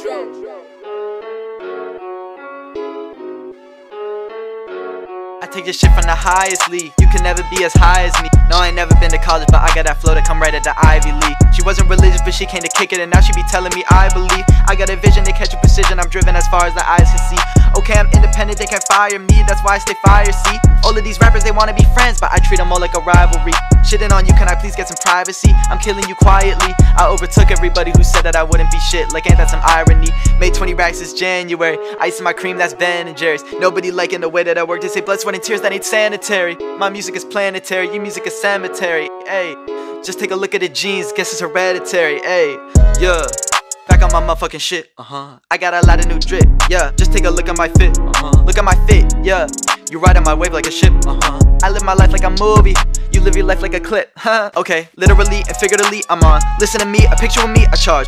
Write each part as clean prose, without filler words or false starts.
I take this shit from the highest league. You can never be as high as me. No, I ain't never been to college, but I got that flow to come right at the Ivy League. She wasn't religious, but she came to kick it, and now she be telling me I believe. I got a vision to catch a precision, I'm driven as far as the eyes can see. Okay, I'm independent, they can't fire me, that's why I stay fire, see. All of these rappers, they wanna be friends, but I treat them all like a rivalry. Shitting on you, can I please get some privacy? I'm killing you quietly. I overtook everybody who said that I wouldn't be shit, like ain't that some irony? Made 20 racks this January, ice in my cream, that's Ben and Jerry's. Nobody liking the way that I work, they say blood, sweat, and tears, that ain't sanitary. My music is planetary, your music is cemetery, ayy. Just take a look at the genes, guess it's hereditary, ayy. Yeah, back on my motherfucking shit, I got a lot of new drip, yeah. Just take a look at my fit, look at my fit, yeah. You ride on my wave like a ship, I live my life like a movie, you live your life like a clip, okay, literally and figuratively I'm on. Listen to me, a picture of me, I charge.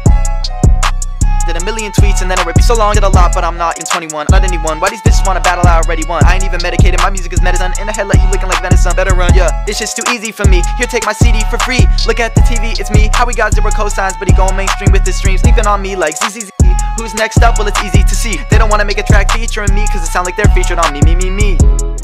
Did a million tweets and then I rip you so long, did a lot, but I'm not in 21, not anyone. Why these bitches wanna battle, I already won. I ain't even medicated, my music is medicine. In the head like you looking like venison, better run, yeah. This shit's too easy for me, here take my CD for free. Look at the TV, it's me, how we got 0 cosigns, but he going mainstream with his streams. Sleeping on me like ZZZ. Who's next up? Well, it's easy to see. They don't wanna make a track featuring me, cause it sound like they're featured on me.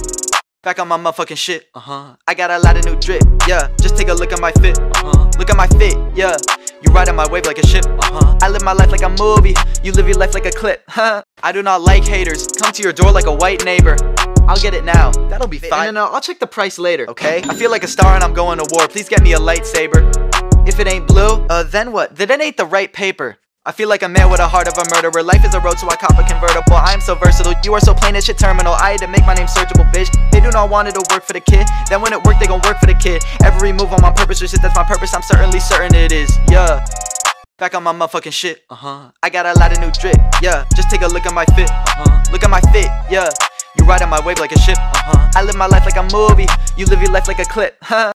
Back on my motherfucking shit, I got a lot of new drip, yeah. Just take a look at my fit, look at my fit, yeah. You ride on my wave like a ship, I live my life like a movie, you live your life like a clip, I do not like haters, come to your door like a white neighbor. I'll get it now, that'll be fine. No, I'll check the price later, okay? I feel like a star and I'm going to war, please get me a lightsaber. If it ain't blue, then what? Then it ain't the right paper. I feel like a man with a heart of a murderer. Life is a road, so I cop a convertible. I am so versatile, you are so plain as shit terminal. I had to make my name searchable, bitch. They do not want it to work for the kid, then when it work, they gon' work for the kid. Every move on my purpose, shit, that's my purpose, I'm certainly certain it is, yeah. Back on my motherfucking shit, I got a lot of new drip, yeah. Just take a look at my fit, look at my fit, yeah. You ride on my wave like a ship, I live my life like a movie, you live your life like a clip,